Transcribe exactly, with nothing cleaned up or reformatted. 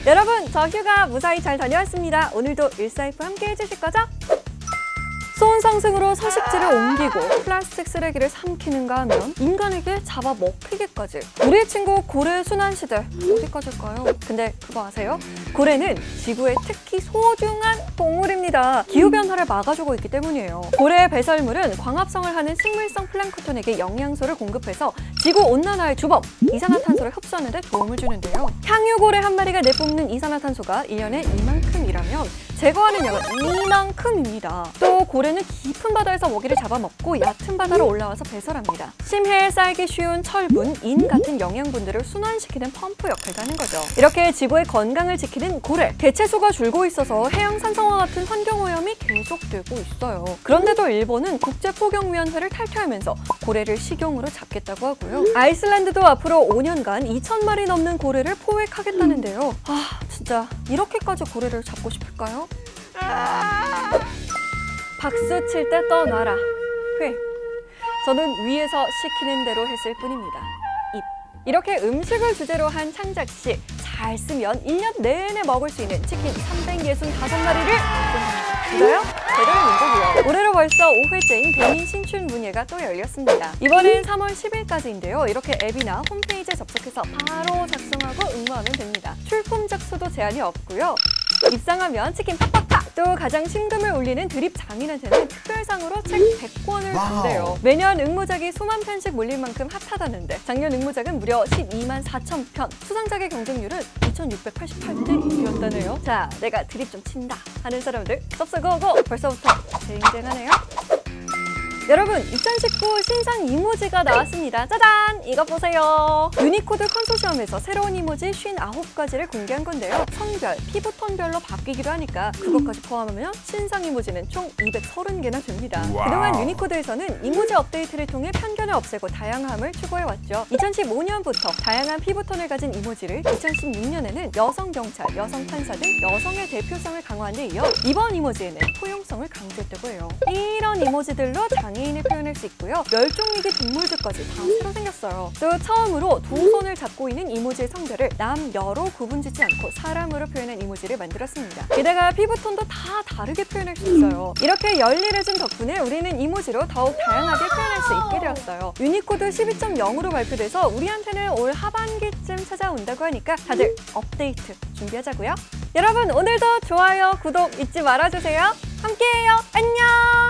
여러분, 저 휴가 무사히 잘 다녀왔습니다. 오늘도 일사이프 함께 해주실 거죠? 수온 상승으로 서식지를 옮기고 플라스틱 쓰레기를 삼키는가 하면 인간에게 잡아먹히기까지. 우리의 친구 고래 순환시대 어디까지일까요? 근데 그거 아세요? 고래는 지구의 특히 소중한 동물입니다. 기후변화를 막아주고 있기 때문이에요. 고래의 배설물은 광합성을 하는 식물성 플랑크톤에게 영양소를 공급해서 지구온난화의 주범, 이산화탄소를 흡수하는 데 도움을 주는데요. 향유고래 한 마리가 내뿜는 이산화탄소가 일 년에 이만큼이라면 제거하는 양은 이만큼입니다. 또 고래는 깊은 바다에서 먹이를 잡아먹고 얕은 바다로 올라와서 배설합니다. 심해에 쌓이기 쉬운 철분, 인 같은 영양분들을 순환시키는 펌프 역할도 하는 거죠. 이렇게 지구의 건강을 지키는 고래. 개체수가 줄고 있어서 해양 산성화 같은 환경오염이 계속되고 있어요. 그런데도 일본은 국제포경위원회를 탈퇴하면서 고래를 식용으로 잡겠다고 하고요. 아이슬란드도 앞으로 오 년간 이천 마리 넘는 고래를 포획하겠다는데요. 아, 진짜 이렇게까지 고래를 잡고 싶을까요? 박수 칠 때 떠나라. 회. 저는 위에서 시키는 대로 했을 뿐입니다. 입. 이렇게 음식을 주제로 한 창작시. 잘 쓰면 일 년 내내 먹을 수 있는 치킨 삼백육십오 마리를 이거요? 제대로 문제고요. 올해로 벌써 오 회째인 배민 신춘 문예가 또 열렸습니다. 이번엔 삼월 십일까지인데요. 이렇게 앱이나 홈페이지에 접속해서 바로 작성하고 응모하면 됩니다. 출품작 수도 제한이 없고요. 입상하면 치킨 팍팍팍! 또 가장 심금을 울리는 드립 장인한테는 특별상으로 책 백 권을 준대요. 매년 응모작이 수만 편씩 몰릴 만큼 핫하다는데 작년 응모작은 무려 십이만 사천 편, 수상작의 경쟁률은 이천육백팔십팔 대 일이었다네요. 자, 내가 드립 좀 친다 하는 사람들 섭섭고고 벌써부터 쟁쟁하네요. 여러분, 이천십구 신상 이모지가 나왔습니다. 짜잔! 이거 보세요. 유니코드 컨소시엄에서 새로운 이모지 오십구 가지를 공개한 건데요. 성별, 피부톤별로 바뀌기도 하니까 그것까지 포함하면 신상 이모지는 총 이백삼십 개나 됩니다. 와우. 그동안 유니코드에서는 이모지 업데이트를 통해 편견을 없애고 다양함을 추구해왔죠. 이천십오 년부터 다양한 피부톤을 가진 이모지를, 이천십육 년에는 여성 경찰, 여성 판사 등 여성의 대표성을 강화한 데 이어 이번 이모지에는 포용성을 강조했다고 해요. 이런 이모지들로 장애인을 표현할 수 있고요. 멸종위기 동물들까지 다 새로 생겼어요. 또 처음으로 두 손을 잡고 있는 이모지의 성별을 남, 여로 구분짓지 않고 사람으로 표현한 이모지를 만들었습니다. 게다가 피부톤도 다 다르게 표현할 수 있어요. 이렇게 열일을 준 덕분에 우리는 이모지로 더욱 다양하게 표현할 수 있게 되었어요. 유니코드 십이 점 영으로 발표돼서 우리한테는 올 하반기쯤 찾아온다고 하니까 다들 업데이트 준비하자고요. 여러분, 오늘도 좋아요, 구독 잊지 말아주세요. 함께해요. 안녕!